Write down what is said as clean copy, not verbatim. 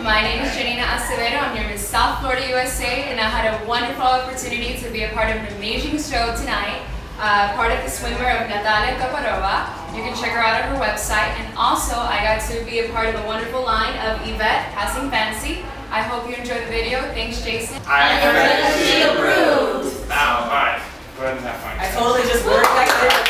My name is Janina Acevedo. I'm here in South Florida, USA, and I had a wonderful opportunity to be a part of an amazing show tonight. Part of the swimmer of Natalia Kaparova. You can check her out on her website. And also, I got to be a part of a wonderful line of Yvette Passing Fancy. I hope you enjoyed the video. Thanks, Jason. I approved. Now, alright. Go ahead and have fun. I totally just worked like this.